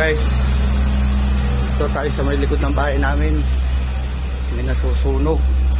Guys, ito tayo sa may likod ng bahay namin. May nasusunog.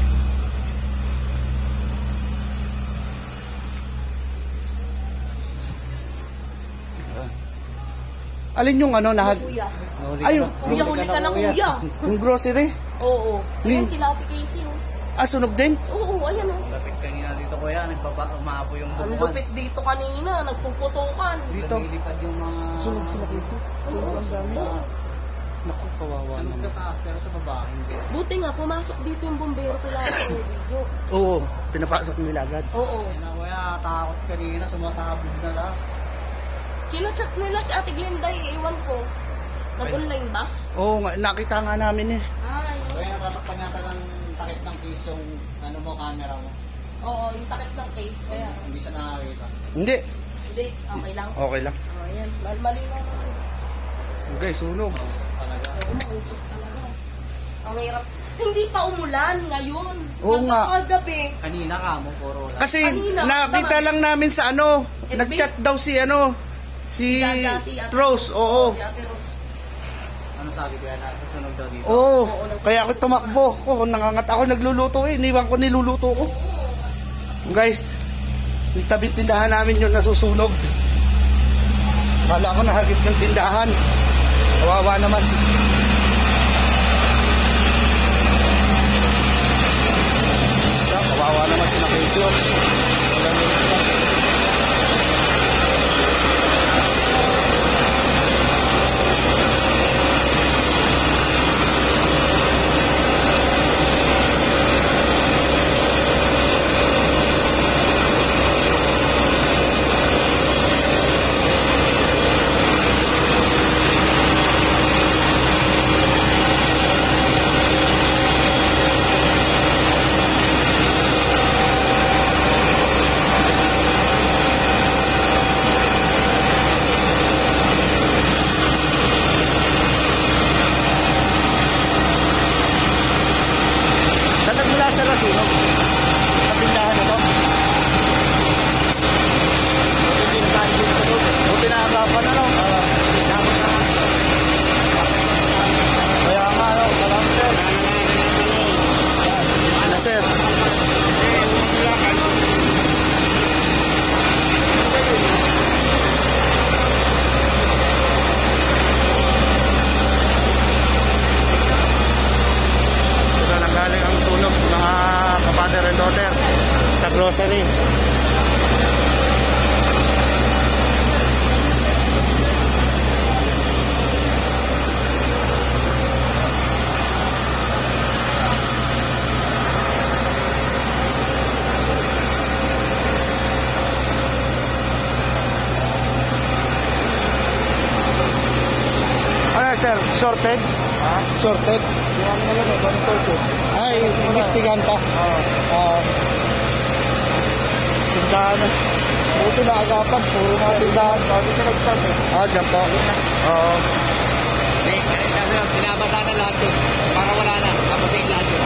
Alin yung ano lahat? Kuya. Ay, Kuya, huli ka na kuya. yung grocery? Oo. Ayan, kila Ate Casey. Ah, sunog din? Oo, ayan o. Lapit kanina dito kuya, umaapo yung Ang bubungan. lupit dito kanina, nagpuputukan. Dito. Nilipad yung mga... Sunog sila kasi. Sunog ang dami. Oo. Naku, kawawa Sunog naman. sa taas, pero sa baba, hindi. Buti nga, pumasok dito yung bombero kila Ate Jojo. Oo, pinapasok nila agad. Oo. Ayun na kuya, takot kanina, sumatabog na lang. Chinachat nila si Ate Glenda, iwan ko. Nag-online ba? Oo, nakita nga namin eh. Ay. Kuya, natatakpan yata ng takip ng case yung ano mo, camera mo. Oo, yung takip ng case. Kaya. Hindi siya nakakita. Hindi. Hindi, okay lang. Okay lang. Oh, ayan. Mali na. Guys, sunog. Talaga. Oo, mausok talaga. Ang hirap. Hindi pa umulan ngayon. Oo nga. Kagabi. Kanina ka mo, puro wala. Kasi Kanina, nakita lang namin sa ano, FB? nag-chat daw si ano, si Gaga, si Ate Rose. Oo. Si Ate Rose. Ano sabi kuya, nasusunog daw dito? Oo. Kaya ako tumakbo. Oo, nangangat ako, nagluluto eh. Iniwan ko niluluto ko. Guys, yung tabi tindahan namin yung nasusunog. Kala ko nahagip ng tindahan. Kawawa naman si... Kawawa naman si Nakesyo. Saan nagmula sa nasunog? Sa tindahan na to? Buti na tayo dito sa loob. Buti na agapan na lang. Kaya nga, no? Salamat, sir. Sila, sir. Ito nang galing ang sunog, mga kapader and daughter, sa grocery. Ano sir, sorted? Sorted? Ay, investigan pa. Tindahan. Buti na agapan, puro mga tindahan. Dyan po. Oo. Pinabasa na lahat yun. Para wala na. Kapasayin lahat yun.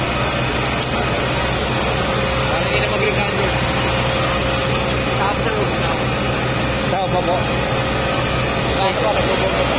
Para hindi na mag-rekan yun. Tapos sa loob na. Tama po. Tapos pa, nagbubundo na.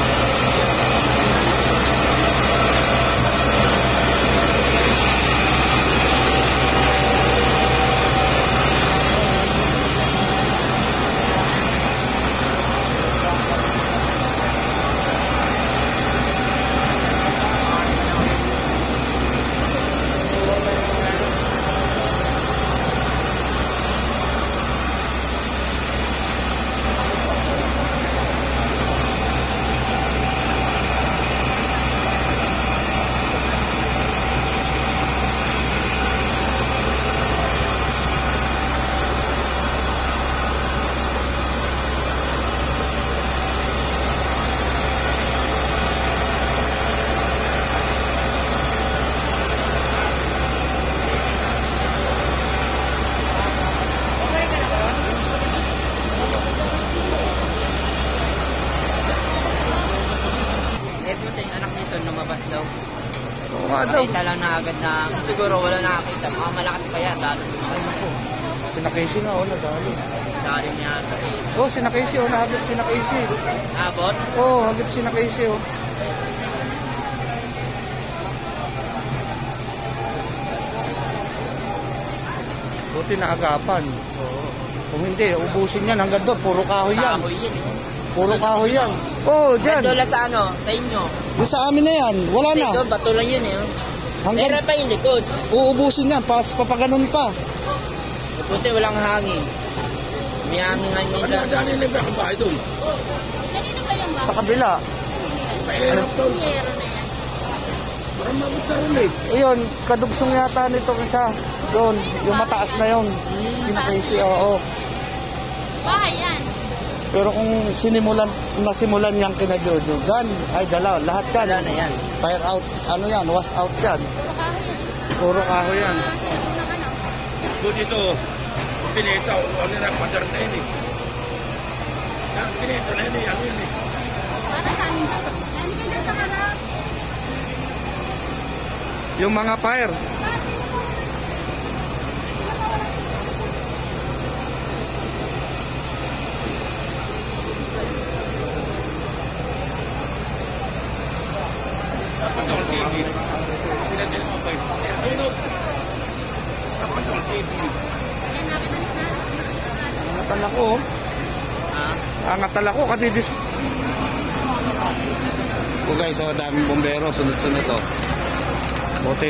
Nakita lang na agad na siguro wala nakakita. Mga malakas pa yan. Lalo Si Nakesyo nga, nadali. Galing yata eh. Oh, sina Casey, oh, nahagip sina Casey. Abot? Oh, hagip sina Casey, oh. Buti naagapan. Kung hindi, ubusin yan hanggang doon. Puro kahoy yan. Kahoy yan eh. Puro kahoy yan. Oh, dyan. Doon lang sa ano, sa inyo. Doon sa amin na yan. Wala na. Doon, bato lang yun eh. Hanggang Meron pa yung likod. uubusin yan. Papaganon pa. Buti walang hangin. May hangin lang yun. Ano daan yung libre akong bahay doon? Kanino ba yung Sa kabila. Mahirap doon. meron na yan? Parang mabot na rin eh. Ayun, kadugsong yata nito isa. Doon, yung mataas na yun. Kinakaisi, oo. Bahay yan. Pero kung nasimulan niyang kina Jojo, dyan, ay dala, lahat yan. Wala na yan. Fire out, ano yan, wash out yan. Puro kahoy yan. Doon dito, pinita, ano na, padar na yun eh. Yan, pinita na yun eh, ano yun eh. Para sa amin dapat. Yan, hindi ka sa harap. Yung mga fire. Dapat ako TV. Pinagin mo pa yun. Ayun o. Dapat ako TV. Yan, nakita na. Angatal ako, oh. Angatal ako, katidis. Oh guys, oh, daming bombero, sunod-sunod to. Buti,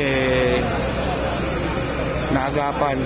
naagapan.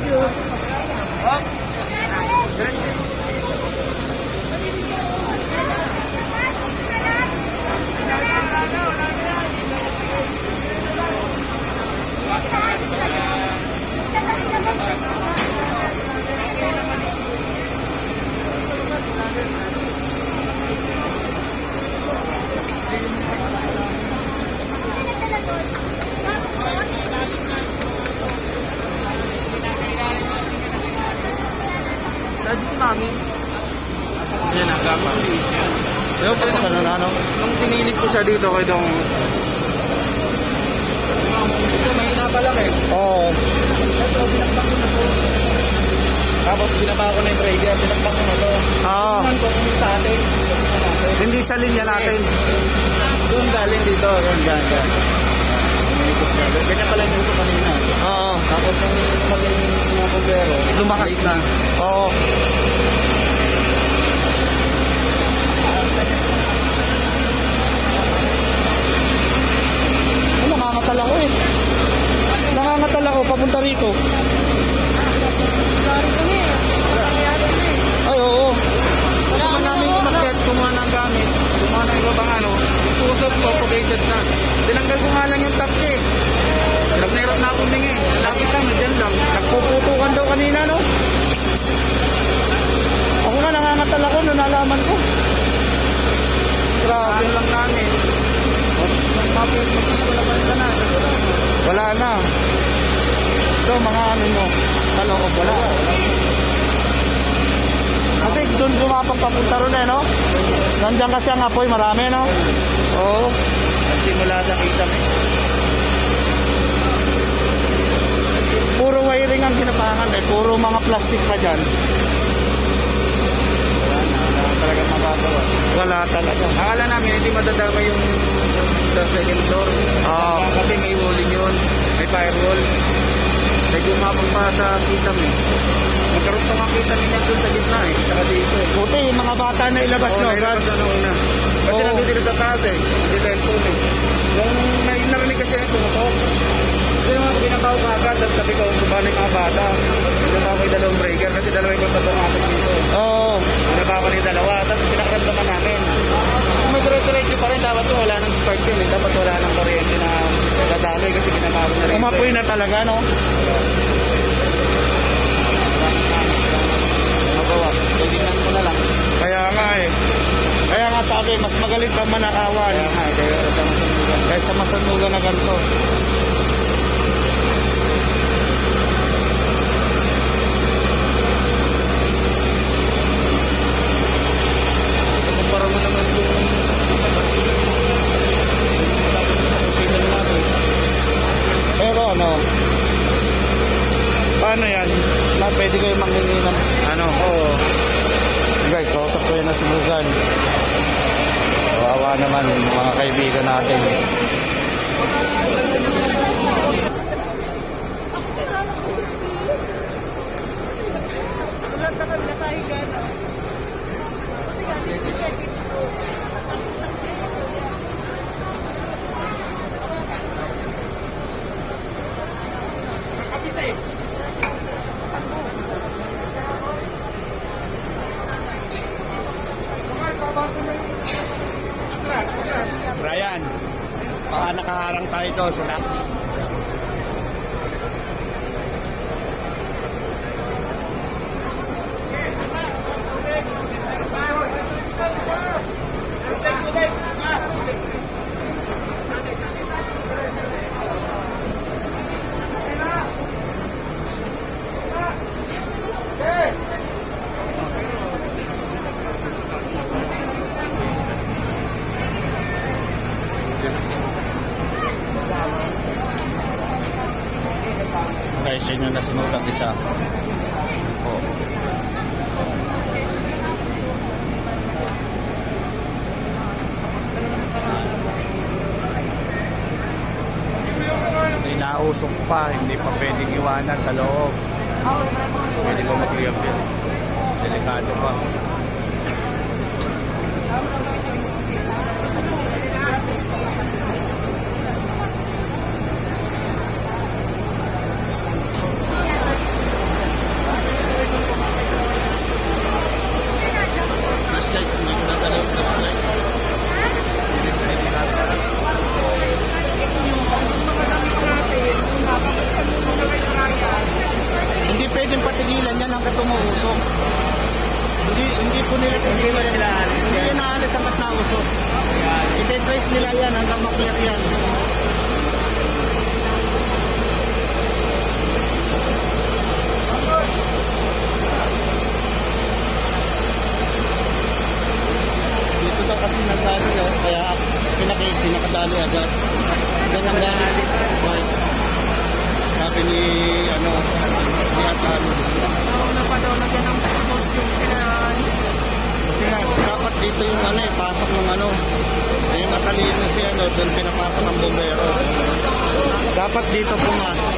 Lagi si Mami. Yan, nagapa. Pero pa ano na, no? Nung sinilip ko siya dito kay Dong. Ito, mahina pa lang eh. Oo. Tapos binaba ko na yung trigger, pinagpak ko na to. Oo. Tuman ko kung sa atin. Hindi sa linya natin. Doon galing dito, ganyan. Ganyan pala yung uso kanina. Oo. Tapos yung maging mga bumbero, Lumakas na. Oo. Nangangatal ako eh. Nangangatal ako papunta rito. Ay, oo. gusto man namin umakyat, kumuha ng gamit, kumuha ng iba bang ano, tusok, suffocated na. Tinanggal ko nga lang yung top niya eh. Hirap na hirap na akong mingi. Lapit lang, dyan lang. Nagpuputukan daw kanina, no? Ako nga nangangatal ako nung nalaman ko. Grabe. Ano lang namin. Tapos, mas wala pa rin na. Wala na. Ito, mga ano mo, sa loob, wala. Kasi doon papunta ron eh, no? Nandiyan kasi ang apoy, marami, no? Oo. Nagsimula sa kita eh. Puro wiring ang ginapangan eh. Puro mga plastic pa dyan. Wala talaga mabagawa. Wala talaga. Akala namin hindi madadama yung sa second floor. Oo. Kasi may walling yun. May firewall. Medyo umabang pa sa kisam eh. Magkaroon pa mga kisam niya doon sa gitna eh. Saka dito eh. Buti, yung mga bata na ilabas nyo. Nailabas na una. Kasi Oo. nandun sila sa taas eh. Hindi cellphone eh. Nung narinig kasi tumutok. Ito yung mga binabaw ka agad. Tapos sabi ko, kumbahan yung mga bata. Binabaw ko yung dalawang breaker. Kasi dalawa yung pagpapamatik dito. Oo. Binabaw ko na yung dalawa. Tapos pinakaramdaman namin. Kung may dire-diretso pa rin, dapat to wala ng spark yun eh. Dapat wala ng kuryente na dadaloy kasi binabaw na rin. Umapoy na talaga, no? Magawa. Tingnan ko na lang. Kaya nga eh. Kaya nga sabi, mas magaling pa manakawan. Kaya nga, kaya sa masalugan. Kaysa masanugan na ganito. Kumpara mo naman yung pisa na natin. Pero ano, paano yan? Pwede kayo mangingi ng ano? Oo. nasusubugan. Kawawa naman mga kaibigan natin. Brian, baka nakaharang tayo doon sa lahat. Guys, yun yung nasunod ang isa. Oh. May nausok pa, hindi pa pwedeng iwanan sa loob. Pwede ba mag-clear yun? Delikado pa. Hindi pwedeng patigilan yan hanggat umuusok. Hindi po nila tigilan. Hindi yan naalis hanggat nausok. I-advise nila yan hanggang maklear yan. Dito daw kasi nagdali kaya pinakisi nakadali agad. Yan ang galit sa bike. Sabi ni Atan. Nauna pa daw lagyan ng post yung pinaan. Kasi nga, dapat dito yung pasok ng yung matalino si doon pinapasok ng bombero. Dapat dito pumasok.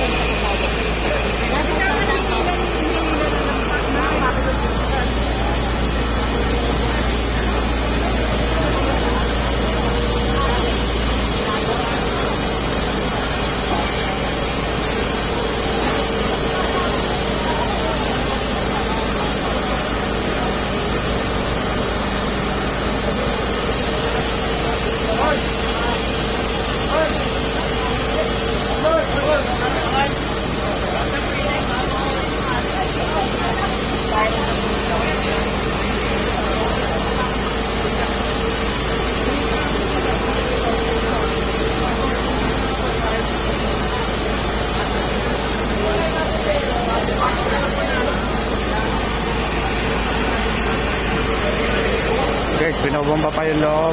Guys, binobomba pa yung loob.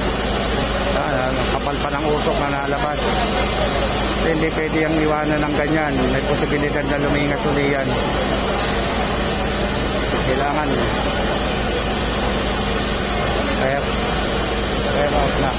Kapal pa ng usok na nalabas. Hindi pwede yung iwanan ng ganyan. May posibilidad na lumingas uli yan. Kailangan kaya out na.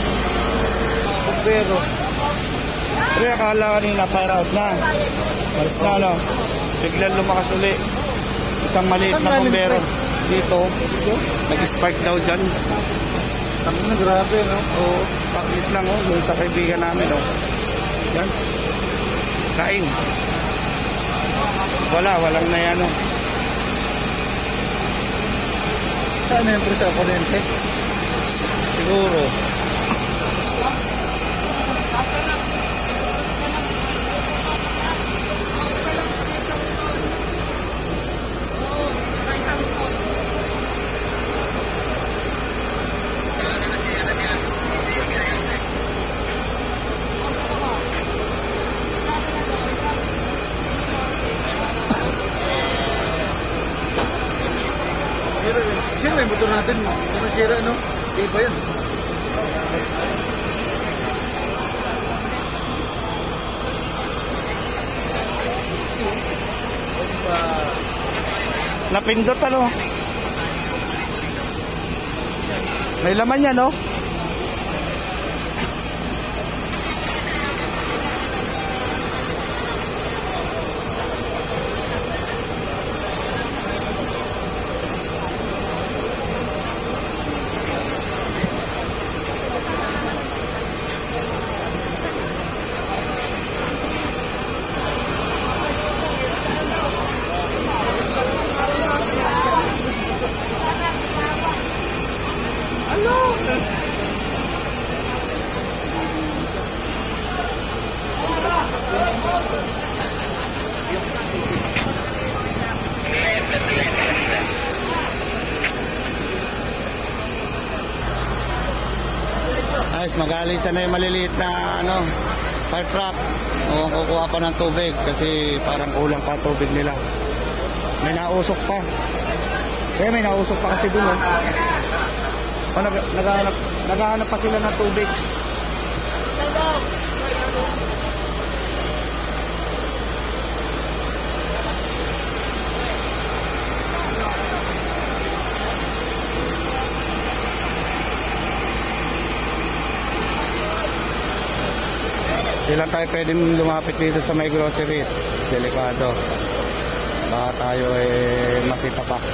Pero akala kanina fire out na. Malis na biglang lumakas uli. Isang maliit na bombero dito. Nag-spark daw dyan. Grabe, no? Oo, sakit lang, doon sa kaibigan namin, yan. Kain. Walang na yan, Saan na yung presa kurente? Siguro. Sino yung motor natin? Hindi masira, no? Di ba yan? Napindot, May laman yan, no? Ayos, mag-aalisan na yung maliliit na fire truck. O kukuha pa ng tubig kasi parang kulang pa tubig nila. May nausok pa. Kaya may nausok pa kasi dun. Naghahanap pa sila ng tubig. Hindi lang tayo pwedeng lumapit dito sa may grocery. Delikado. Baka tayo masita pa.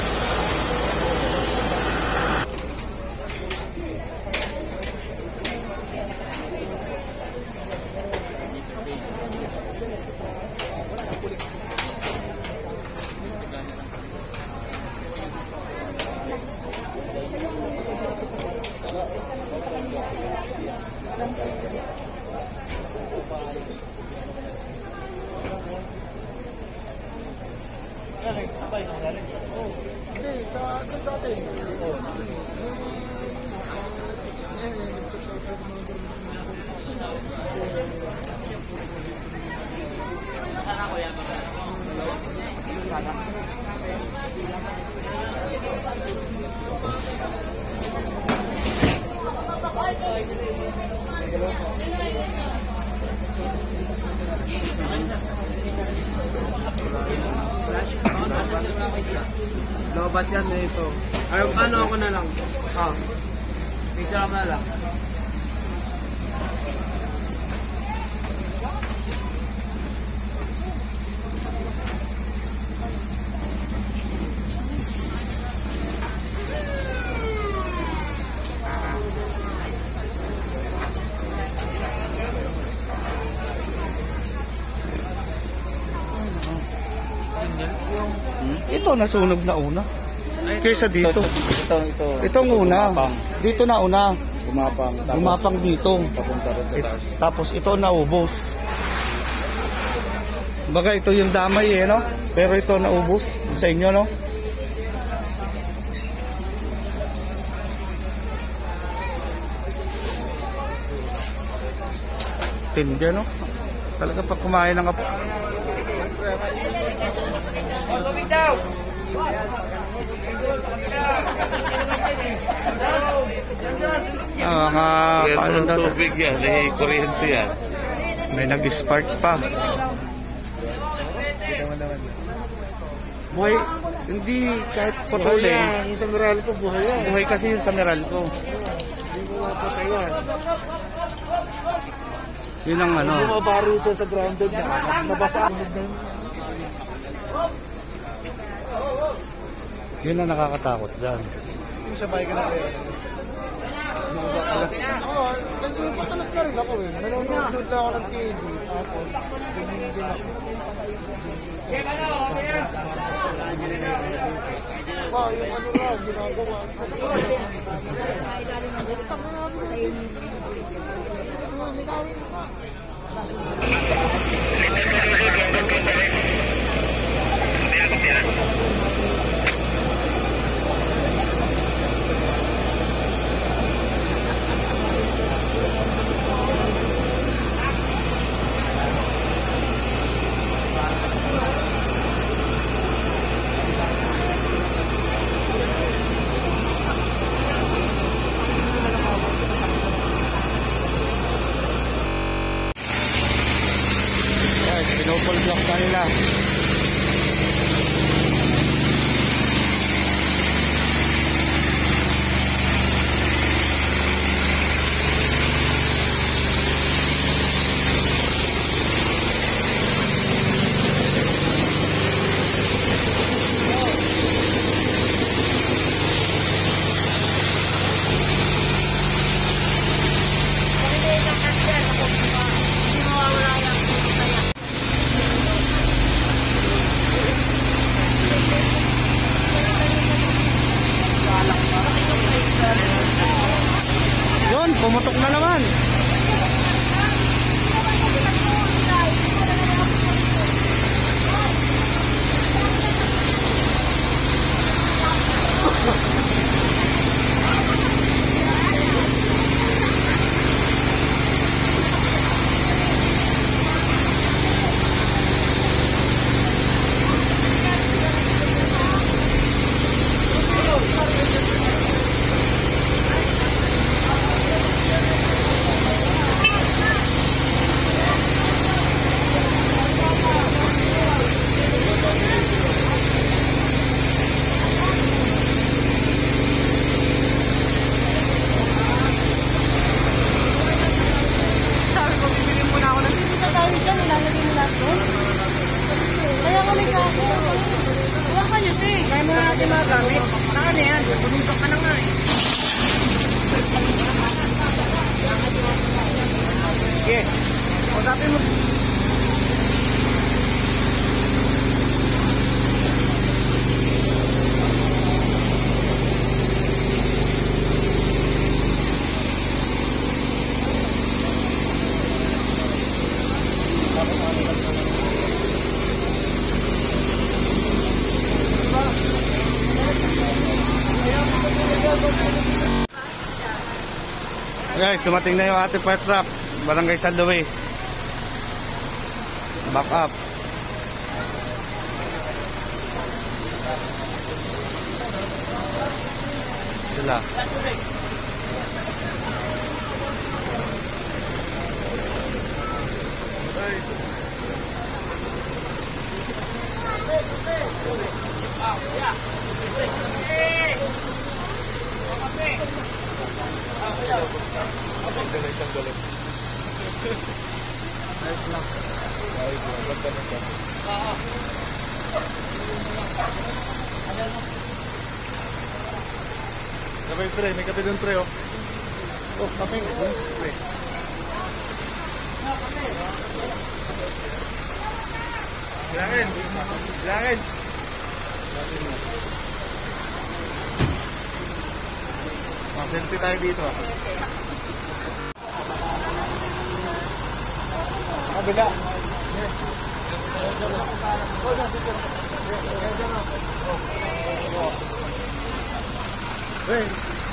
Lobat yan na ito. Ay, ano ako na lang. Picture mo na lang. Ito nasunog na una. Kaysa dito. Ito. Itong una. Dito na una. Gumapang. Gumapang dito. Papunta rin sa taas. Tapos ito naubos. Baga ito yung damay no? Pero ito naubos sa inyo, no? Tindi, no? Talaga pag kumain ng kapo. Mga paano daw? Tubig yan, may kuryente yan. May nag-spark pa. Buhay, hindi kahit putulin. Yung sa Meralco, buhay yan. Buhay kasi yung sa Meralco. Hindi mo mapatay yan. Yun ang ano. Yung mga baro ito sa grounded na, nabasa ang na yun. Yun ang nakakatakot dyan. Yung sabay ka na kayo. Oo, nagpatalak na rin ako eh. Nanonood lang ako ng TV. Tapos, bumili din ako. Yung ano nga, ginagawa. Pinopol block na nila. naman, pumutok na naman. Kaya kami sa ako. Huwag ka niyo, eh. Kaya mo na natin magamit. Saan yan? Sumindok ka na nga eh. Sige. Usapin mo. Guys, dumating na yung ating fire truck, Barangay San Luis. Back up. Sila. Sabay pre, may kape dun pre oh. Oh, kape. Pre. Bilangin. Bilangin. Selfie tayo dito ah. Kabila. Hey,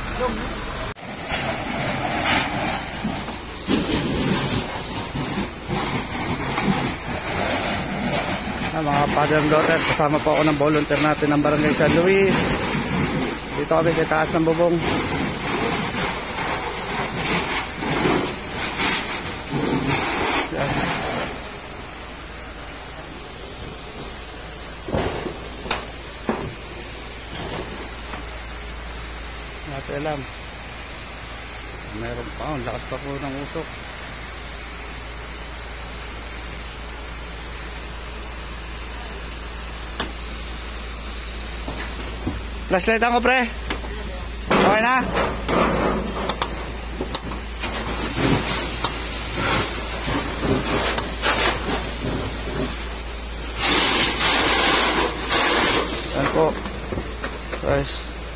mga father and daughter, kasama po ako ng volunteer natin ng Barangay San Luis. Dito kami sa taas ng bubong. Natin alam. Meron pa, ang lakas pa po ng usok. Flashlight ako pre. Okay na? Yan po. Guys.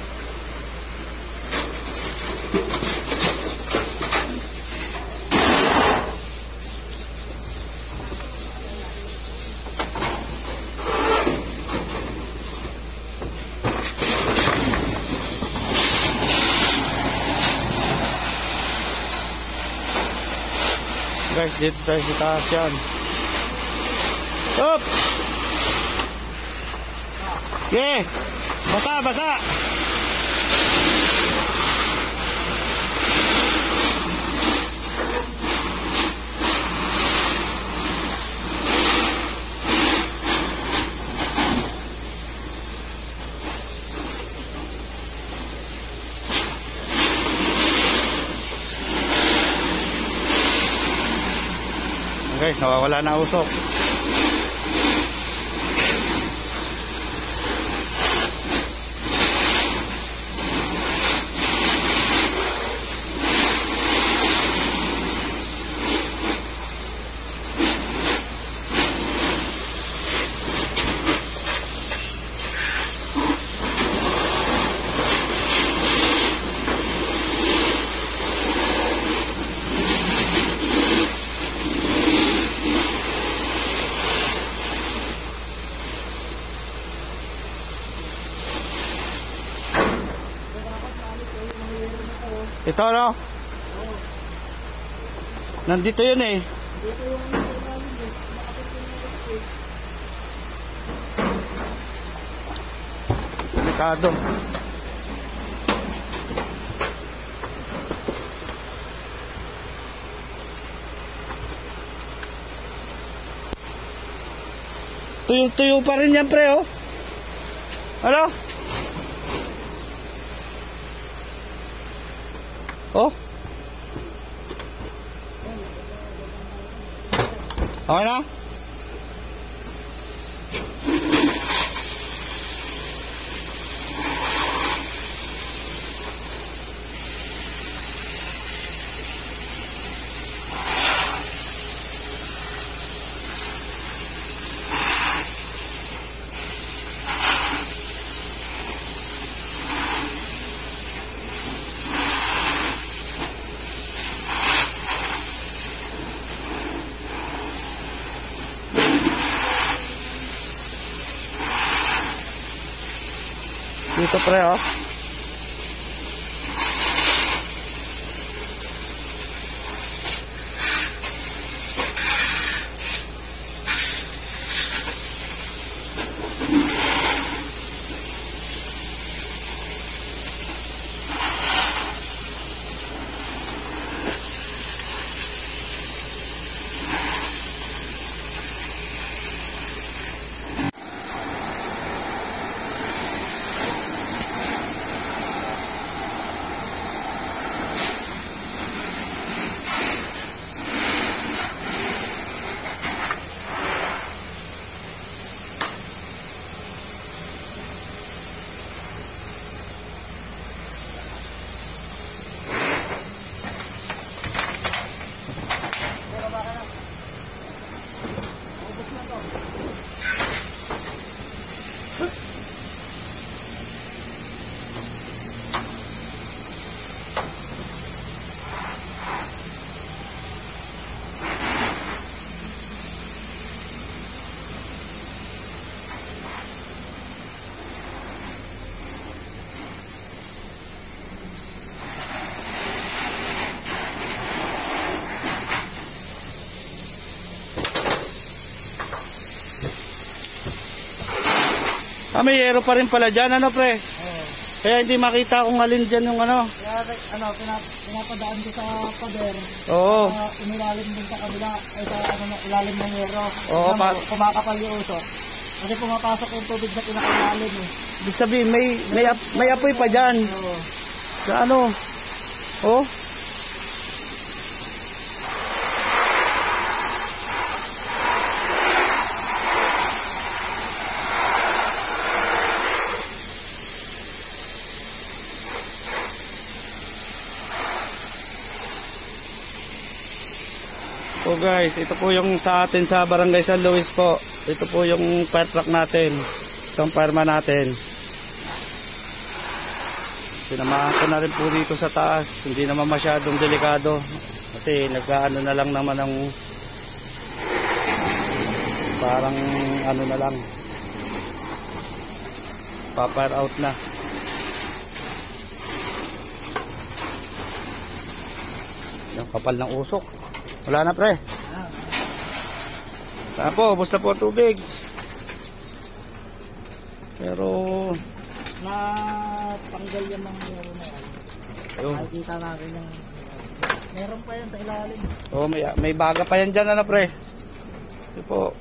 Guys, dito tayo sa taas yan. Up! Yeah! Basa, basa! Guys, nawawala na usok. Ito ano? Nandito yun eh. Dito yung ilalim eh. Delikado. Tuyo-tuyo pa rin yan, pre, oh. Ano? Oh? Okay na? Dito, pre, oh. Ah, may yero pa rin pala dyan, ano, pre? Kaya hindi makita kung alin dyan yung ano. Kaya pinapadaan ko sa pader. Oo. Umilalim din sa kabila, ay sa ilalim ng yero. Oo, Kumakapal yung usok. Kasi pumapasok yung tubig na pinakailalim eh. Ibig sabihin, may apoy pa dyan. Oo. Sa ano? Oh? So guys, ito po yung sa atin sa Barangay San Luis po. Ito po yung fire truck natin. Itong fireman natin. Sinamahan ko na rin po dito sa taas. Hindi naman masyadong delikado. Kasi nagkaano na lang naman ng parang ano na lang. Pa-fire out na. Yung kapal ng usok. Wala na, pre. Saan po, basta po tubig. Pero Na tanggal yan ng yero na yan. ayun. Nakikita natin yung meron pa yan sa ilalim. Oh, may baga pa yan dyan, ano, pre. Ito po.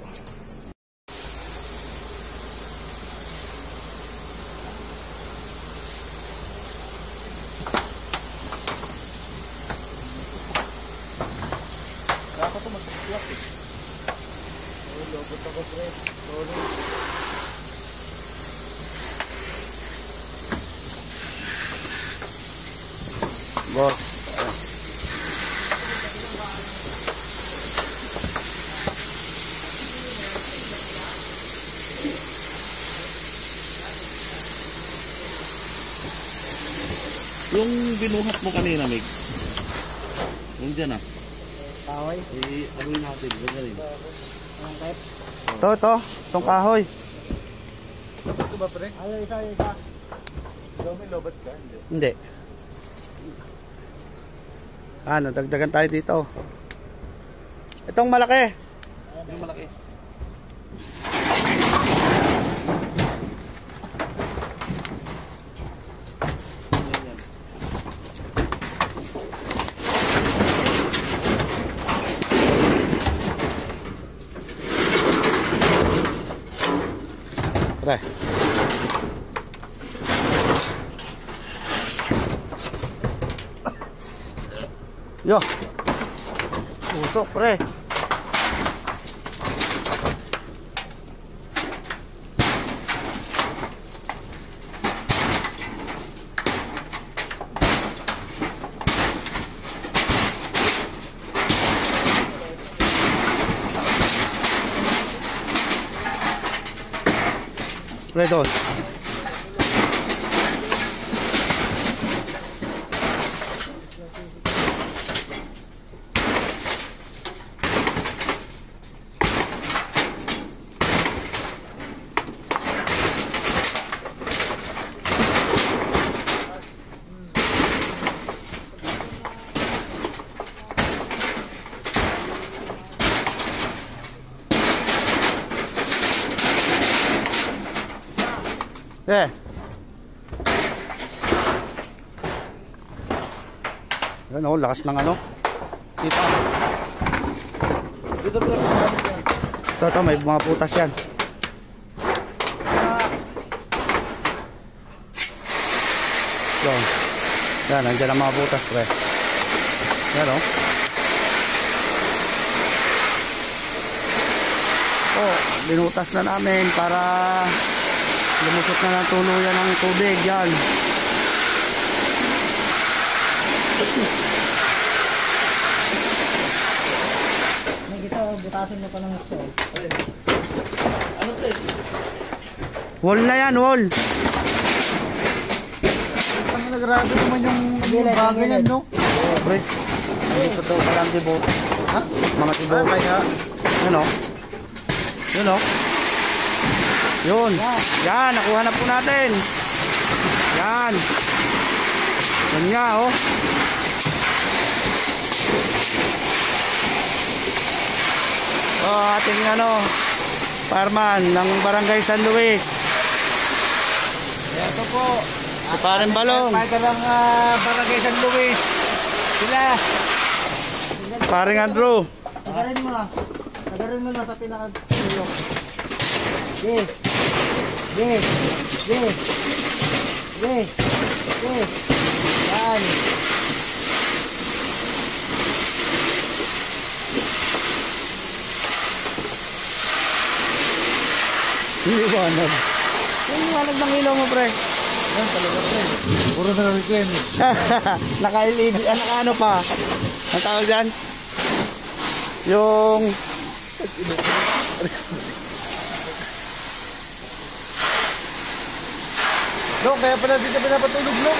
Kaya ito mag-swap eh. Oh, lobot ako, pre. Sorry. Boss. Yung binuhat mo kanina, Mig. Yung dyan ah. Kaway. Ano natin, ganyan. Ang type. Ito. Itong kahoy. Ito ba, pre? Ay, isa. Ikaw may lobat ka? Hindi. Nadagdagan tayo dito. Itong malaki. Yung malaki. Pre. Yo. Usok, pre. Pre doon. Eh. Yan oh, lakas ng ano. Dito. Ito, may mga putas yan. So, yan, nandiyan ang mga putas, pre. Yan oh. Oh, binutas na namin para lumusot na ng tuluyan ng tubig yan. Nakikita ko, butasin mo pa ng gusto. Ano to eh? Wall na yan, wall. Ang nagrabe naman yung bagay yan, no? Oh, pre. Dito to palang tibo. Ha? Mga tibo. Yan o. Yun o. Yun. Yan, nakuha na po natin. Yan. Yan nga oh. Oh, ating ano, fireman ng Barangay San Luis. Ito po. Si Paring Balong. Fighter ng Barangay San Luis. Sila. Paring Andrew. Tagarin mo na. Tagarin mo na sa pinaka-tulo. Yes. Yes. Yes. Yes. Yes. Yan. Liwanag. Yung liwanag ng ilaw mo, pre. Yan talaga, pre. Puro na natin. Naka-LED. Ano pa? Ang tawag dyan? Yung... No, kaya pala dito pinapatulog, no?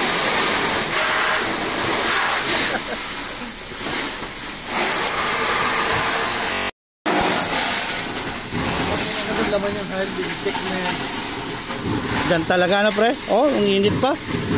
Ano laman yung hard stick na yan? Dyan talaga na, pre. Oh, ang init pa.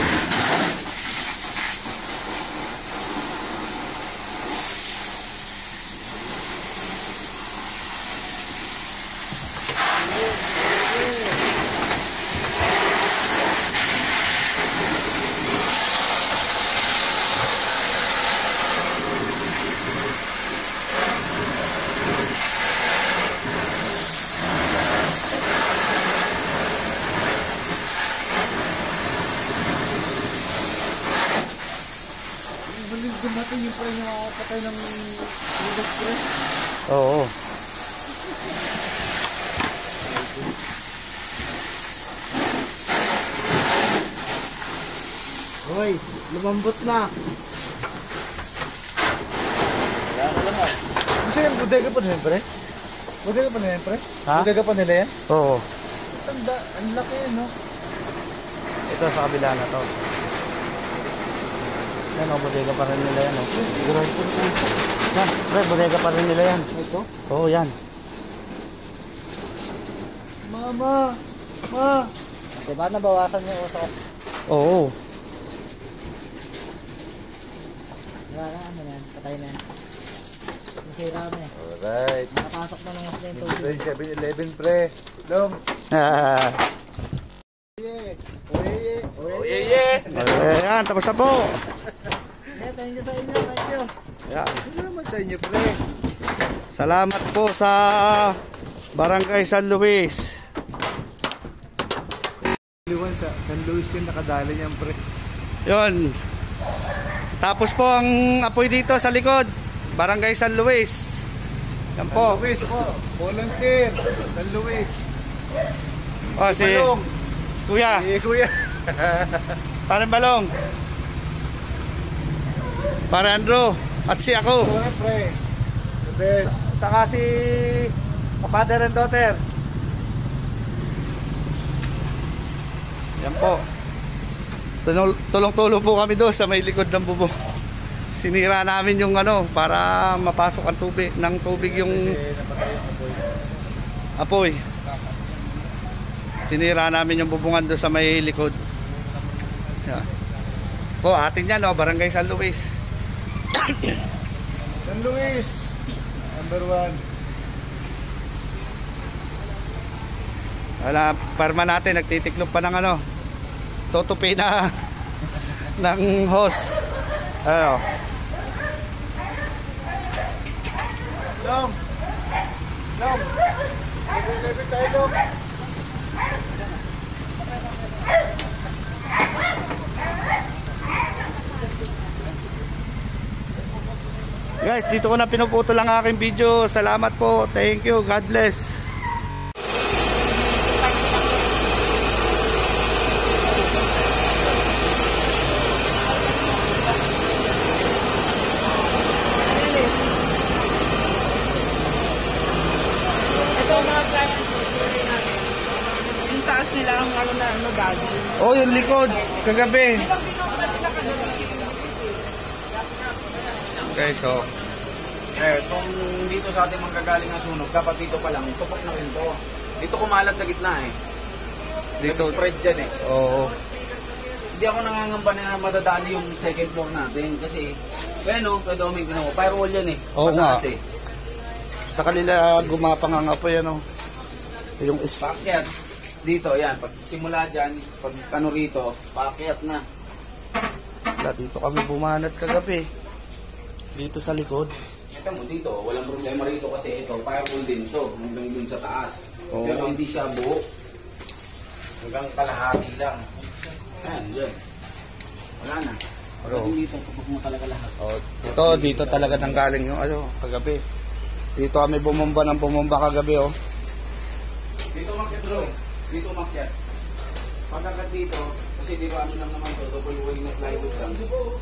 Dumating yung pre na makakapatay ng ilog, pre. Oo. Hoy, lumambot na. Gusto yung bodega pa nila, pre? Bodega pa nila, pre? Ha? Bodega pa nila yan? Oo. Ang laki yan, no? Ito sa kabila na to. Yan o, bodega pa rin nila yan o. Grabe po ito. Yan, pre, bodega pa rin nila yan. Ito? Oo, yan. Mama! Ma! Diba nabawasan yung usok? Oo. Wala na, ano yan? Patay na. Masira na eh. Alright. Nakapasok na ng mas lento. 7-Eleven pre. Dom. Ayan, tapos na po. Thank you sa inyo. Thank you. Ayan. Salamat sa inyo pre. Salamat po sa Barangay San Luis. Liwan sa San Luis yung nakadali niyan pre. Yun. Tapos po ang apoy dito sa likod. Barangay San Luis. Yan po. San Luis po. Volunteer. San Luis. Oh, si Balong. Kuya. Kuya. Parang Balong. Para Andrew. At si ako. Kuya pre. The best. Saka si father and daughter. Yan po. Tulong-tulong po kami doon sa may likod ng bubong. Sinira namin yung ano para mapasok ang tubig ng tubig yung apoy. Sinira namin yung bubungan doon sa may likod. Yan. Po, atin yan, no, Barangay San Luis. San Luis. Number 1. Wala, parma natin, nagtitiklop pa ng ano, tutupi na ng hose. Ano? Dom. Dom. Level tayo Dom. Guys, dito ko na pinuputol ang aking video. Salamat po. Thank you. God bless. Yung taas nila ang ano na ano dati. Oh, yung likod. Kagabi. Okay, so. Kung dito sa ating manggagaling ang sunog, dapat dito pa lang, tupak na rin to. Dito kumalat sa gitna eh. Dito spread dyan eh. Oo. Hindi ako nangangamba na madadali yung second floor natin kasi, bueno, pwede uming ginawa. Firewall yan eh. Oo nga. Mataas eh. Sa kanila gumapang ang apoy, ano. Yung Paakyat. Dito, yan. Pag simula dyan, pag ano rito, paakyat na. dito kami bumanat kagabi. Dito sa likod. Ito mo dito, walang problema rito kasi ito, firewall din to, hanggang dun sa taas. Oo. Pero hindi siya buo. Hanggang kalahati lang. Ayan, dyan. Wala na. Pero, Pwede dito, kapag mo talaga lahat. oh, ito, dito talaga nanggaling yung ano, kagabi. Dito kami bumomba ng bumomba kagabi, oh. Dito umakyat bro. Dito umakyat. Pagkakat dito, kasi di ba ano lang naman to, double wing na plywood lang.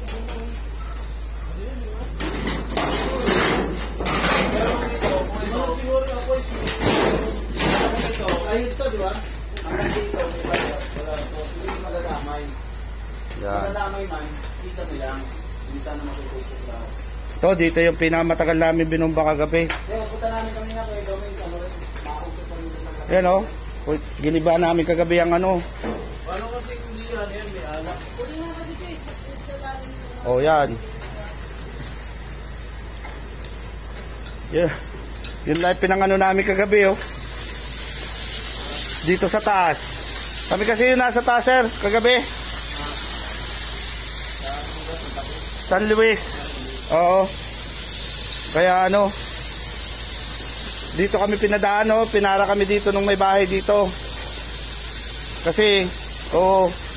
Pero dito, kung ito, siguro na po ito, kahit ito, di ba? Hanggang dito, di ba? Wala ito, hindi madadamay. Yan. Madadamay man, isa nilang, hindi na masutusok lang. Ito, dito yung pinakamatagal namin binumba kagabi. Kaya punta namin kami na kayo, Doming, ano rin, makausap pa rin lang. Ayan, oh. Ginibaan namin kagabi ang ano. Ano kasi hindi yan, may alak. Oh, yan. Yeah. Yun lang pinangano namin kagabi, oh. Dito sa taas. Kami kasi yung nasa taas, sir, kagabi. San Luis. Oo. Kaya ano, dito kami pinadaan, oh. Pinara kami dito nung may bahay dito. Kasi, oh,